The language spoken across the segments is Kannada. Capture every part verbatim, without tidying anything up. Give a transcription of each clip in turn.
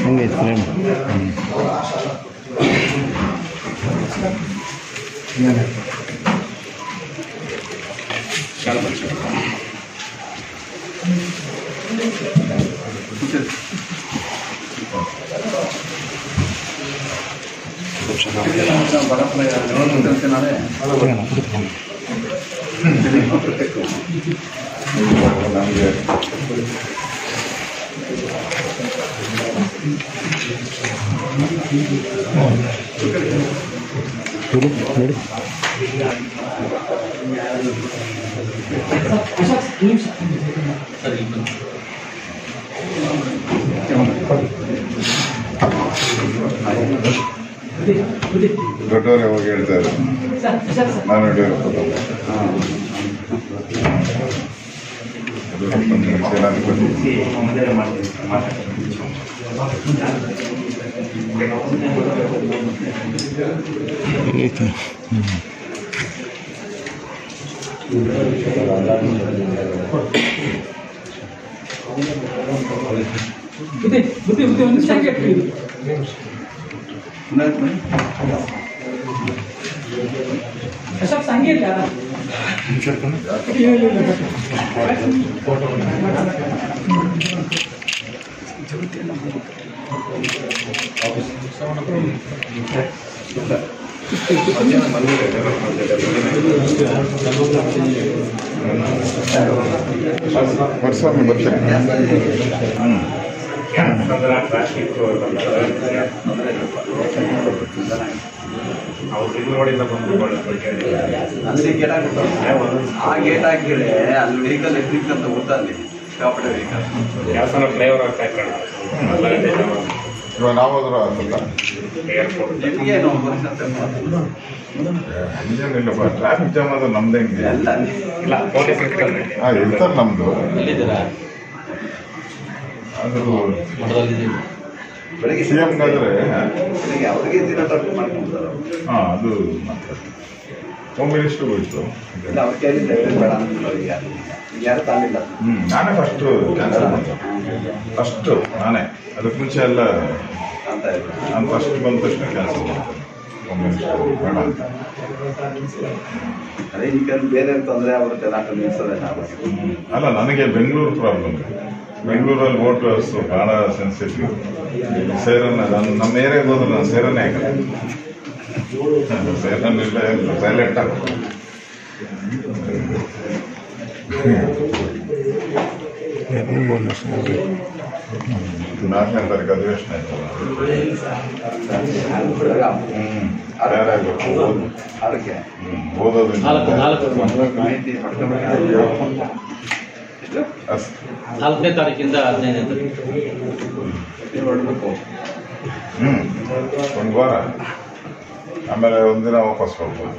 ಹೆಂಗೈತೆ ಫ್ರೇಮ್? ದೊಡ್ಡವರು ಯಾವಾಗ ಹೇಳ್ತಾರೆ ನಾನು ಯಡಿಯೂರಪ್ಪ ಬುದ್ಧಿ ಬುದ್ಧಿ ಬುದ್ಧಿ ಒಂದು ನಿಮಿಷ ಅಶೋಕ್ ಸಂಗೀತ ವರ್ಷಾಮಿ ಬರ್ತೀನಿ. ಆ ಗೇಟ್ ಹಾಕಿದ್ರೆ ಅಲ್ಲಿ ವೆಹಿಕಲ್ ಎಲೆಕ್ಟ್ರಿಕ್ ಅಂತ ಗೊತ್ತಲ್ಲಿ ಸಿಕ್ಕಾಪಟ್ಟೆ ವೆಹಿಕಲ್ ಫ್ಲೇವರ್ ಆಗ್ತಾ ಇತ್ತು. ಇವಾಗ ನಾವಾದ್ರೂ ಆಗ್ತಲ್ಲ ನಿಮಗೇನು ಏನಿಲ್ಲಪ್ಪ, ಟ್ರಾಫಿಕ್ ಜಾಮ್ ಅದು ನಮ್ದು ಹೆಂಗೆ ಎಲ್ಲ ಹಾಂ ಇರ್ತಾರೆ ನಮ್ಮದು. ಅದು ಬೆಳಿಗ್ಗೆ ಸಿ ಎಮ್ಗಾದ್ರೆ ಬೆಳಿಗ್ಗೆ ಅವ್ರಿಗೆ ದಿನ ಟ್ರಾಫಿಕ್ ಮಾಡ್ಕೊಂತಾರೆ. ಹಾಂ ಅದು ಹೋಮ್ ಮಿನಿಸ್ಟ್ರಿಗೆ ಹೋಯ್ತು. ಇಲ್ಲ ಅವ್ರ ಕೈಯಲ್ಲಿ ಬೇಡ ಅಂತಿಲ್ಲ ಅವ್ರಿಗೆ ಯಾರು ಯಾರು ತಾನಿಲ್ಲ. ಹ್ಞೂ ನಾನೇ ಫಸ್ಟು ಕ್ಯಾನ್ಸಲ್ ಮಾಡಿದೆ. ಫಸ್ಟು ನಾನೇ ಅದಕ್ಕೆ ಮುಂಚೆ ಎಲ್ಲ ಅಂತ ಇದ್ರು. ನಾನು ಫಸ್ಟ್ ಬಂದ ತಕ್ಷಣ ಕ್ಯಾನ್ಸಲ್ ಮಾಡಿದೆ. ಹೋಮ್ ಮಿನಿಸ್ಟರ್ ಬೇಡ ಅಂತ. ಅದೇ ಈ ಕಡೆ ಬೇರೆ ತೊಂದರೆ ಅವರು ಚೆನ್ನಾಗಿ ನಿಲ್ಸೋದೇ ನಾವು. ಅಲ್ಲ, ನನಗೆ ಬೆಂಗಳೂರು ಪ್ರಾಬ್ಲಮ್. ಬೆಂಗಳೂರಲ್ಲಿ ವೋಟರ್ಸ್ ಭಾಳ ಸೆನ್ಸಿಟಿವ್. ಸೇರನ್ನ ನಾನು ನಮ್ಮ ಏರಿಯಾಗೆ ಹೋದ್ರೆ ನಾನು ಸೇರನ್ನೇ ಆಗಲ್ಲ. ಸೇರನ್ನಿಲ್ಲ ಸೈಲೆಂಟ್ ಆಗ್ತದೆ. ನಾಲ್ಕನೇ ತಾರೀಕು ಅಧಿವೇಶನ ಆಯ್ತಲ್ಲ. ಹ್ಞೂ ಯಾರಾಗಬೇಕು ಅದಕ್ಕೆ ಓದೋದ್ರಿಂದ ಮಾಹಿತಿ ಪಡ್ಕೊಬೇಕು. ನಾಲ್ಕನೇ ತಾರೀಕಿಂದ ಹದಿನೈದನೇ ತಾರೀಕು ಹೊರಡ್ಬೇಕು. ಹ್ಞೂ ಒಂದು ವಾರ, ಆಮೇಲೆ ಒಂದಿನ ವಾಪಸ್ ಬರ್ಬೋದು.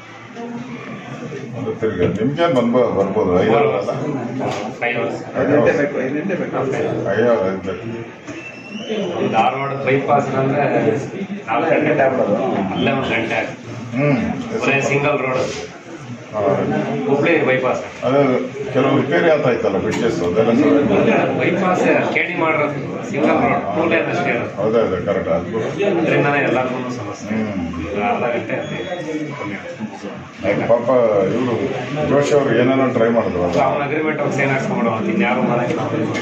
ಒಂದು ತಿರ್ಗಿ ನಿಮ್ಗೇನು ಬಂದ್ಬೋ ಬರ್ಬೋದು. ಐದು ಐದು ಗಂಟೆ ಬೇಕು ಐದು ಗಂಟೆ ಬೇಕು ಐದು ಐದು ಬೇಕು. ಧಾರವಾಡ ಬೈಪಾಸ್ ಅಂದ್ರೆ ನಾಲ್ಕು ಗಂಟೆ ಆಗ್ಬೋದು. ಅಲ್ಲೇ ಒಂದು ಗಂಟೆ ಹ್ಞೂ ಸಿಂಗಲ್ ರೋಡ್. ಹುಬ್ಳಿ ಬೈಪಾಸ್ ಅದೇ ಕೆಲವು ರಿಪೇರಿ ಅಂತ ಆಯ್ತಲ್ಲ ಬ್ರಿಡ್ಜಸ್ ಅದೆಲ್ಲ. ಬೈಪಾಸ್ ಕೆಡಿ ಮಾಡಿರೋದು ಸಿಂಗಲ್ ರೋಡ್ ಟೂ ಲೈನ್ ಅಷ್ಟೇ ಇರೋದು. ಹೌದಾ ಇದೆ ಕರೆಕ್ಟ್. ಅದು ಅದರಿಂದನೇ ಎಲ್ಲರಿಗೂ ಸಮಸ್ಯೆ. ಹ್ಞೂ ಅರ್ಧ ಗಂಟೆ ಕಮ್ಮಿ ಪಾಪ ಇವರು ಜೋಶಿ ಅವರು ಏನೇನೋ ಟ್ರೈ ಮಾಡಿದ್ರು. ಅದು ಅವ್ನ ಅಗ್ರಿಮೆಂಟ್ ಅವ್ರು ಸೈನ್ ಹಾಕ್ಸ್ಕೊಂಡ್ಬಿಡೋ ಅಂತ ಇನ್ಯಾರು ಮಾಡಂಗಿಲ್ಲ.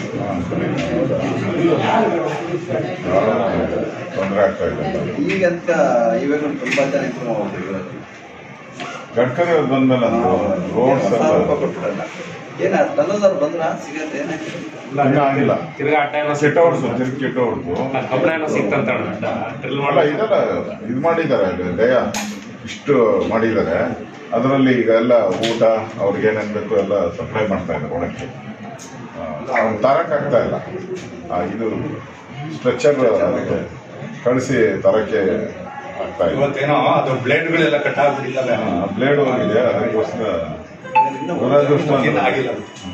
ತೊಂದರೆ ಆಗ್ತಾ ಇದೆ. ಈಗಂತ ಇವಾಗ ತುಂಬಾ ಜನ ಇಂಪ್ರೂವ್ ಆಗ್ತಿದ್ರು. ಗಡ್ಕರಿ ಅವ್ರು ಬಂದ್ಮೇಲೆ ಅಂತ ರೋಡ್ಸ್ ಎಲ್ಲ ಕೊಟ್ಬಿಡಲ್ಲ. ಏನ ಹನ್ನೊಂದು ಬಂದ್ರ ಸಿಗತ್ತೆ ಏನಾಯ್ತು? ಇನ್ನೂ ಆಗಿಲ್ಲ. ತಿರ್ಗಾ ಅಡ್ಡ ಏನೋ ಸಿಟ್ ಔಟ್ಸು ತಿರುಗಿ ಕಿಟ್ ಔಟ್ಸು ಕಬ್ಬಣ ಏನೋ ಸಿಕ್ತಂತ ಡ್ರಿಲ್ ಅಲ್ಲ ಇದೆಲ್ಲ ಇದು ಮಾಡಿದ್ದಾರೆ. ದಯ ಇಷ್ಟು ಮಾಡಿದ್ದಾರೆ. ಅದರಲ್ಲಿ ಈಗ ಎಲ್ಲ ಊಟ ಅವ್ರಿಗೆ ಏನೇನು ಬೇಕು ಎಲ್ಲ ಸಪ್ಲೈ ಮಾಡ್ತಾ ಇದ್ದಾರೆ ಒಳಕ್ಕೆ. ಅವ್ನು ತರಕ್ಕಾಗ್ತಾ ಇಲ್ಲ. ಇದು ಸ್ಟ್ರೆಚರ್ ಅದಕ್ಕೆ ಕಳಿಸಿ ತರಕ್ಕೆ ಆಗ್ತಾ ಇಲ್ಲ. ಇವತ್ತೇನೋ ಅದು ಬ್ಲೇಡ್ಗಳೆಲ್ಲ ಕಟ್ ಆಗ್ಬಿಟ್ಟಿದ್ದಾವೆ. ಬ್ಲೇಡ್ ಹೋಗಿದೆ, ಅದಕ್ಕೋಸ್ಕರ ದುರಾದೃಷ್ಟ ಆಗಿಲ್ಲ.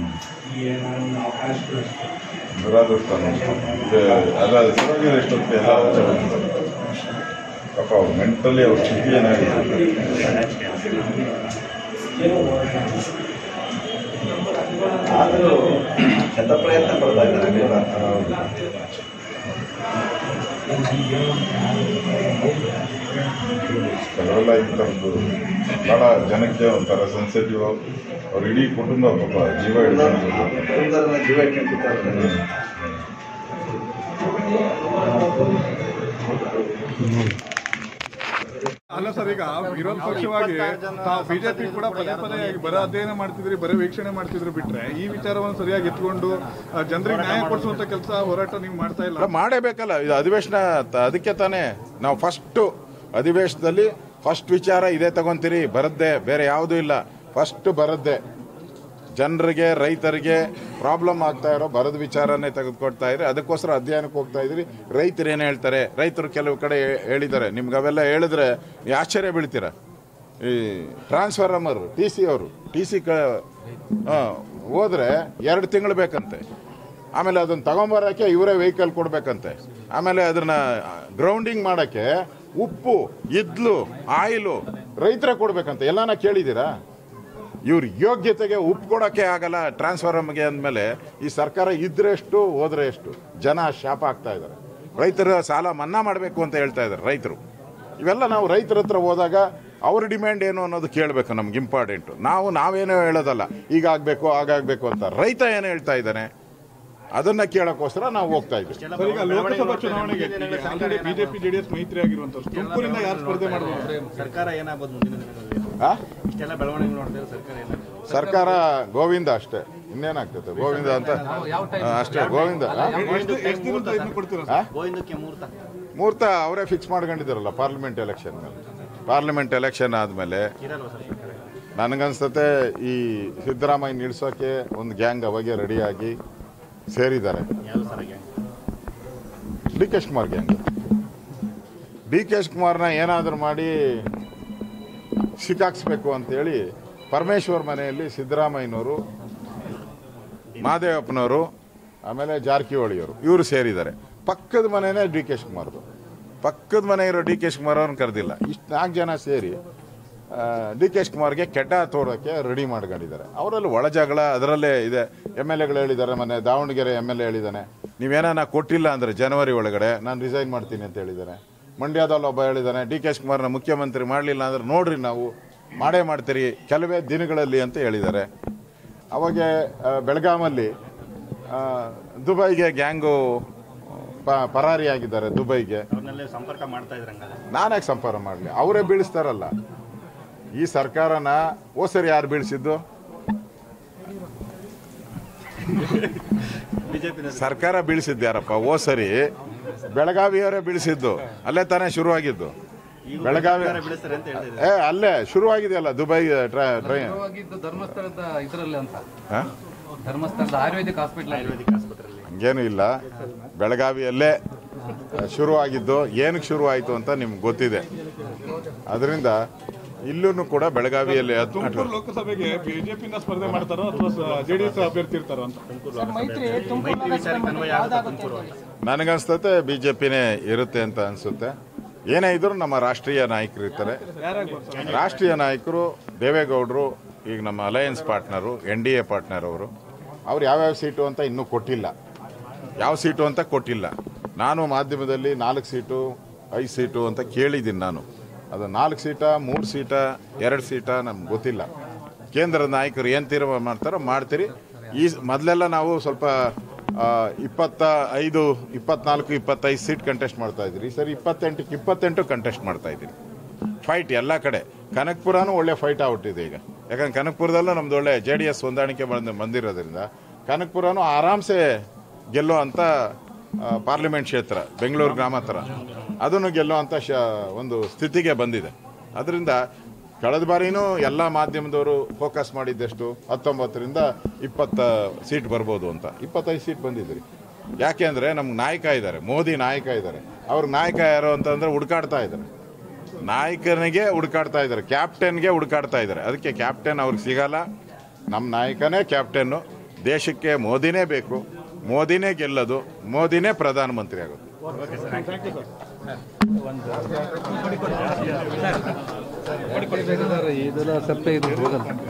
ದುರಾದೃಷ್ಟ ಅಲ್ಲ ಸರೋಗಿರೋ ಎಷ್ಟೊತ್ತಿಗೆ ಎಲ್ಲ ಪಾಪ ಅವ್ರು ಮೆಂಟಲಿ ಅವ್ರ ಸ್ಥಿತಿ ಏನಾಗಿದೆ. ಆದರೂ ಶತ ಪ್ರಯತ್ನ ಪಡ್ತಾ ಇದ್ದಾರೆ. ಕೆಲವೆಲ್ಲ ಈ ಥರದ್ದು ಭಾಳ ಜನಕ್ಕೆ ಒಂಥರ ಸೆನ್ಸಿಟಿವ್. ಅವ್ರ ಇಡೀ ಕುಟುಂಬ ಪಾಪ ಜೀವ ಹಿಡಿದು ಜೀವ ಇಟ್ಕೊಂಡು ಅಲ್ಲ ಸರ್, ಈಗ ವಿರೋಧ ಪಕ್ಷವಾಗಿ ತಾವು ಬಿಜೆಪಿ ಕೂಡ ಪದೇ ಪದೇ ಬರ ಅಧ್ಯಯನ ಮಾಡ್ತಿದ್ರಿ, ಬರೀ ವೀಕ್ಷಣೆ ಮಾಡ್ತಿದ್ರು ಬಿಟ್ರೆ ಈ ವಿಚಾರವನ್ನು ಸರಿಯಾಗಿ ಎತ್ಕೊಂಡು ಜನರಿಗೆ ನ್ಯಾಯ ಕೊಡಿಸುವಂತ ಕೆಲಸ ಹೋರಾಟ ನೀವು ಮಾಡ್ತಾ ಇಲ್ಲ. ಮಾಡಬೇಕಲ್ಲ. ಇದು ಅಧಿವೇಶನ, ಅದಕ್ಕೆ ತಾನೇ ನಾವು ಫಸ್ಟು ಅಧಿವೇಶನದಲ್ಲಿ ಫಸ್ಟ್ ವಿಚಾರ ಇದೇ ತಗೊಂತೀರಿ. ಬರದ್ದೇ, ಬೇರೆ ಯಾವುದೂ ಇಲ್ಲ. ಫಸ್ಟ್ ಬರದ್ದೇ ಜನರಿಗೆ, ರೈತರಿಗೆ ಪ್ರಾಬ್ಲಮ್ ಆಗ್ತಾ ಇರೋ ಬರದ ವಿಚಾರನೇ ತೆಗೆದುಕೊಡ್ತಾ ಇದ್ರೆ ಅದಕ್ಕೋಸ್ಕರ ಅಧ್ಯಯನಕ್ಕೆ ಹೋಗ್ತಾ ಇದ್ರಿ. ರೈತರು ಏನು ಹೇಳ್ತಾರೆ, ರೈತರು ಕೆಲವು ಕಡೆ ಹೇಳಿದ್ದಾರೆ. ನಿಮ್ಗೆ ಅವೆಲ್ಲ ಹೇಳಿದ್ರೆ ಆಶ್ಚರ್ಯ ಬೀಳ್ತೀರ. ಈ ಟ್ರಾನ್ಸ್ಫಾರ್ಮರ್ ಟಿ ಸಿ ಅವರು ಟಿ ಸಿ ಕ ಹೋದ್ರೆ ಎರಡು ತಿಂಗಳು ಬೇಕಂತೆ. ಆಮೇಲೆ ಅದನ್ನು ತಗೊಂಬರೋಕ್ಕೆ ಇವರೇ ವೆಹಿಕಲ್ ಕೊಡಬೇಕಂತೆ. ಆಮೇಲೆ ಅದನ್ನ ಗ್ರೌಂಡಿಂಗ್ ಮಾಡೋಕ್ಕೆ ಉಪ್ಪು, ಇದ್ಲು, ಆಯಿಲು ರೈತರೇ ಕೊಡಬೇಕಂತೆ. ಎಲ್ಲಾನ ಕೇಳಿದ್ದೀರಾ? ಇವ್ರ ಯೋಗ್ಯತೆಗೆ ಉಪ್ಪು ಕೊಡೋಕ್ಕೆ ಆಗಲ್ಲ ಟ್ರಾನ್ಸ್ಫಾರ್ಮರ್ಗೆ ಅಂದಮೇಲೆ ಈ ಸರ್ಕಾರ ಇದ್ರೆ ಎಷ್ಟು, ಹೋದ್ರೆ ಎಷ್ಟು? ಜನ ಶಾಪ ಆಗ್ತಾ ಇದ್ದಾರೆ. ರೈತರ ಸಾಲ ಮನ್ನಾ ಮಾಡಬೇಕು ಅಂತ ಹೇಳ್ತಾ ಇದ್ದಾರೆ ರೈತರು. ಇವೆಲ್ಲ ನಾವು ರೈತರ ಹತ್ರ ಹೋದಾಗ ಅವ್ರ ಡಿಮ್ಯಾಂಡ್ ಏನು ಅನ್ನೋದು ಕೇಳಬೇಕು. ನಮ್ಗೆ ಇಂಪಾರ್ಟೆಂಟು. ನಾವು ನಾವೇನೋ ಹೇಳೋದಲ್ಲ ಈಗ ಆಗಬೇಕು ಆಗಾಗಬೇಕು ಅಂತ. ರೈತ ಏನು ಹೇಳ್ತಾ ಇದ್ದಾನೆ ಅದನ್ನ ಕೇಳೋಕ್ಕೋಸ್ಕರ ನಾವು ಹೋಗ್ತಾ ಇದ್ದೀವಿ. ಈಗ ಲೋಕಸಭಾ ಚುನಾವಣೆಗೆ ಆಲ್ರೆಡಿ ಬಿಜೆಪಿ ಜೆಡಿಎಸ್ ಮೈತ್ರಿ ಆಗಿರುವಂತದ್ದು, ತುಮಕೂರಿಂದ ಯಾರು ಸ್ಪರ್ಧೆ ಮಾಡಬಹುದು? ಸರ್ಕಾರ ಏನಾಗಬಹುದು ಮುಂದಿನ ದಿನಗಳಲ್ಲಿ? ಇಷ್ಟೆಲ್ಲ ಬೆಳವಣಿಗೆ ನೋಡಿದ್ರೆ ಸರ್ಕಾರ ಏನಾಗಬಹುದು? ಸರ್ಕಾರ ಗೋವಿಂದ ಅಷ್ಟೇ, ಇನ್ನೇನಾಗ್ತದೆ ಗೋವಿಂದ ಅಂತ ಅಷ್ಟೇ. ಗೋವಿಂದ ಗೋವಿಂದಕ್ಕೆ ಮುಹೂರ್ತ ಮುಹೂರ್ತ ಅವರೇ ಫಿಕ್ಸ್ ಮಾಡ್ಕೊಂಡಿದ್ದಾರಲ್ಲ ಪಾರ್ಲಿಮೆಂಟ್ ಎಲೆಕ್ಷನ್ ಮೇಲೆ. ಪಾರ್ಲಿಮೆಂಟ್ ಎಲೆಕ್ಷನ್ ಆದಮೇಲೆ ನನಗನ್ಸುತ್ತೆ ಈ ಸಿದ್ದರಾಮಯ್ಯ ನಿಲ್ಸೋಕೆ ಒಂದು ಗ್ಯಾಂಗ್ ಅವಾಗೆ ರೆಡಿಯಾಗಿ ಸೇರಿದ್ದಾರೆ. D K Shivakumar gang. D K ಶಿವಕುಮಾರ್ನ ಏನಾದರೂ ಮಾಡಿ ಸಿಕ್ಕಾಕ್ಸ್ಬೇಕು ಅಂತೇಳಿ ಪರಮೇಶ್ವರ್ ಮನೆಯಲ್ಲಿ ಸಿದ್ದರಾಮಯ್ಯನವರು, ಮಹದೇವಪ್ಪನವರು, ಆಮೇಲೆ ಜಾರಕಿಹೊಳಿಯವರು ಇವರು ಸೇರಿದ್ದಾರೆ. ಪಕ್ಕದ ಮನೆಯೇ ಡಿ ಕೆ ಶಿವಕುಮಾರ್ದು. ಪಕ್ಕದ ಮನೆ ಇರೋ ಡಿ ಕೆ ಶಿವಕುಮಾರ್ ಅವ್ರನ್ನ ಕರೆದಿಲ್ಲ. ಇಷ್ಟು ನಾಲ್ಕು ಜನ ಸೇರಿ ಡಿ ಕೆ ಶಿವಕುಮಾರ್ಗೆ ಕೆಟ್ಟ ತೋಡೋಕ್ಕೆ ರೆಡಿ ಮಾಡ್ಕೊಂಡಿದ್ದಾರೆ. ಅವರಲ್ಲಿ ಒಳ ಜಗಳ ಅದರಲ್ಲೇ ಇದೆ. ಎಮ್ ಎಲ್ ಎಗಳು ಹೇಳಿದ್ದಾರೆ. ಮೊನ್ನೆ ದಾವಣಗೆರೆ ಎಮ್ ಎಲ್ ಎ ಹೇಳಿದ್ದಾನೆ, ನೀವೇನ ಕೊಟ್ಟಿಲ್ಲ ಅಂದರೆ ಜನವರಿ ಒಳಗಡೆ ನಾನು ರಿಸೈನ್ ಮಾಡ್ತೀನಿ ಅಂತ ಹೇಳಿದ್ದಾನೆ. ಮಂಡ್ಯದಲ್ಲಿ ಒಬ್ಬ ಹೇಳಿದ್ದಾನೆ, ಡಿ ಕೆ ಶಿವಕುಮಾರ್ನ ಮುಖ್ಯಮಂತ್ರಿ ಮಾಡಲಿಲ್ಲ ಅಂದ್ರೆ ನೋಡ್ರಿ ನಾವು ಮಾಡೇ ಮಾಡ್ತೀರಿ ಕೆಲವೇ ದಿನಗಳಲ್ಲಿ ಅಂತ ಹೇಳಿದ್ದಾರೆ. ಅವಾಗ ಬೆಳಗಾಮಲ್ಲಿ ದುಬೈಗೆ ಗ್ಯಾಂಗು ಪರಾರಿಯಾಗಿದ್ದಾರೆ. ದುಬೈಗೆ ಸಂಪರ್ಕ ಮಾಡ್ತಾ ಇದ್ರೆ ನಾನ್ಯಾಕೆ ಸಂಪರ್ಕ ಮಾಡಲಿ? ಅವರೇ ಬೀಳಿಸ್ತಾರಲ್ಲ ಈ ಸರ್ಕಾರನ. ಓ ಸರಿ ಯಾರು ಬೀಳಿಸಿದ್ದು? ಸರ್ಕಾರ ಬೀಳಿಸಿದ್ದು ಯಾರಪ್ಪ? ಓ ಸರಿ ಬೆಳಗಾವಿಯವರೇ ಬೀಳಿಸಿದ್ದು. ಅಲ್ಲೇ ತಾನೇ ಶುರುವಾಗಿದ್ದು. ಬೆಳಗಾವಿ ಏ ಅಲ್ಲೇ ಶುರುವಾಗಿದೆಯಲ್ಲ ದುಬೈ ಟ್ರೈನ್. ಧರ್ಮಸ್ಥಳದ ಇದರಲ್ಲಿ ಅಂತ ಧರ್ಮಸ್ಥಳದ ಆಯುರ್ವೇದಿಕ್ ಹಾಸ್ಪಿಟಲ್ ಆಯುರ್ವೇದಿಕ್ ಆಸ್ಪತ್ರೆ ಹಂಗೇನು ಇಲ್ಲ. ಬೆಳಗಾವಿಯಲ್ಲೇ ಶುರುವಾಗಿದ್ದು. ಏನಕ್ಕೆ ಶುರುವಾಯಿತು ಅಂತ ನಿಮ್ಗೆ ಗೊತ್ತಿದೆ. ಅದರಿಂದ ಇಲ್ಲೂ ಕೂಡ ಬೆಳಗಾವಿಯಲ್ಲಿ ತುಮಕೂರು ಲೋಕಸಭೆಗೆ ಬಿಜೆಪಿಯಿಂದ ಸ್ಪರ್ಧೆ ಮಾಡ್ತಾರೋ ಅಥವಾ ಜೆಡಿಎಸ್ ಅಭ್ಯರ್ಥಿ ಇರ್ತಾರೋ ಅಂತ ನನಗನ್ಸ್ತತೆ ಬಿಜೆಪಿನೇ ಇರುತ್ತೆ ಅಂತ ಅನ್ಸುತ್ತೆ. ಏನೇ ಇದ್ರು ನಮ್ಮ ರಾಷ್ಟ್ರೀಯ ನಾಯಕರು ಇರ್ತಾರೆ. ರಾಷ್ಟ್ರೀಯ ನಾಯಕರು ದೇವೇಗೌಡರು ಈಗ ನಮ್ಮ alliance partner, N D A partner ಅವರು. ಅವ್ರು ಯಾವ್ಯಾವ ಸೀಟು ಅಂತ ಇನ್ನೂ ಕೊಟ್ಟಿಲ್ಲ. ಯಾವ ಸೀಟು ಅಂತ ಕೊಟ್ಟಿಲ್ಲ. ನಾನು ಮಾಧ್ಯಮದಲ್ಲಿ ನಾಲ್ಕು ಸೀಟು ಐದು ಸೀಟು ಅಂತ ಕೇಳಿದ್ದೀನಿ. ನಾನು ಅದು ನಾಲ್ಕು ಸೀಟ, ಮೂರು ಸೀಟ, ಎರಡು ಸೀಟ ನಮ್ಗೆ ಗೊತ್ತಿಲ್ಲ. ಕೇಂದ್ರದ ನಾಯಕರು ಏನು ತೀರ್ಮಾನ ಮಾಡ್ತಾರೋ ಮಾಡ್ತೀರಿ. ಈ ಮೊದಲೆಲ್ಲ ನಾವು ಸ್ವಲ್ಪ ಇಪ್ಪತ್ತ ಐದು ಇಪ್ಪತ್ನಾಲ್ಕು ಇಪ್ಪತ್ತೈದು ಸೀಟ್ ಕಂಟೆಸ್ಟ್ ಮಾಡ್ತಾ ಇದ್ರಿ. ಈ ಸರಿ ಇಪ್ಪತ್ತೆಂಟಕ್ಕೆ ಇಪ್ಪತ್ತೆಂಟು ಕಂಟೆಸ್ಟ್ ಮಾಡ್ತಾ ಇದ್ದೀನಿ. ಫೈಟ್ ಎಲ್ಲ ಕಡೆ. ಕನಕಪುರನೂ ಒಳ್ಳೆ ಫೈಟ್ ಆಗ್ಬಿಟ್ಟಿದೆ ಈಗ. ಯಾಕಂದ್ರೆ ಕನಕಪುರದಲ್ಲೂ ನಮ್ದು ಒಳ್ಳೆ ಜೆ ಡಿ ಎಸ್ ಹೊಂದಾಣಿಕೆ ಬಂದು ಬಂದಿರೋದ್ರಿಂದ ಕನಕಪುರನೂ ಆರಾಮ್ಸೆ ಗೆಲ್ಲೋ ಅಂತ ಪಾರ್ಲಿಮೆಂಟ್ ಕ್ಷೇತ್ರ, ಬೆಂಗಳೂರು ಗ್ರಾಮಾಂತರ, ಅದನ್ನು ಗೆಲ್ಲೋ ಅಂತ ಶ ಒಂದು ಸ್ಥಿತಿಗೆ ಬಂದಿದೆ. ಅದರಿಂದ ಕಳೆದ ಬಾರಿನೂ ಎಲ್ಲ ಮಾಧ್ಯಮದವರು ಫೋಕಸ್ ಮಾಡಿದ್ದೆಷ್ಟು ಹತ್ತೊಂಬತ್ತರಿಂದ ಇಪ್ಪತ್ತ ಸೀಟ್ ಬರ್ಬೋದು ಅಂತ. ಇಪ್ಪತ್ತೈದು ಸೀಟ್ ಬಂದಿದ್ರಿ. ಯಾಕೆ ಅಂದರೆ ನಮ್ಗೆ ನಾಯಕ ಇದ್ದಾರೆ, ಮೋದಿ ನಾಯಕ ಇದ್ದಾರೆ. ಅವ್ರ ನಾಯಕ ಯಾರು ಅಂತಂದರೆ ಹುಡುಕಾಡ್ತಾ ಇದ್ದಾರೆ. ನಾಯಕನಿಗೆ ಹುಡುಕಾಡ್ತಾ ಇದ್ದಾರೆ, ಕ್ಯಾಪ್ಟನ್ಗೆ ಹುಡುಕಾಡ್ತಾ ಇದ್ದಾರೆ. ಅದಕ್ಕೆ ಕ್ಯಾಪ್ಟನ್ ಅವ್ರಿಗೆ ಸಿಗಲ್ಲ. ನಮ್ಮ ನಾಯಕನೇ ಕ್ಯಾಪ್ಟನ್ನು. ದೇಶಕ್ಕೆ ಮೋದಿನೇ ಬೇಕು, ಮೋದಿನೇ ಗೆಲ್ಲೋದು, ಮೋದಿನೇ ಪ್ರಧಾನಮಂತ್ರಿ ಆಗೋದು. ಇದೆಲ್ಲ ಸ್ವಲ್ಪ ಇದು ಹೋಗಲ್ಲ.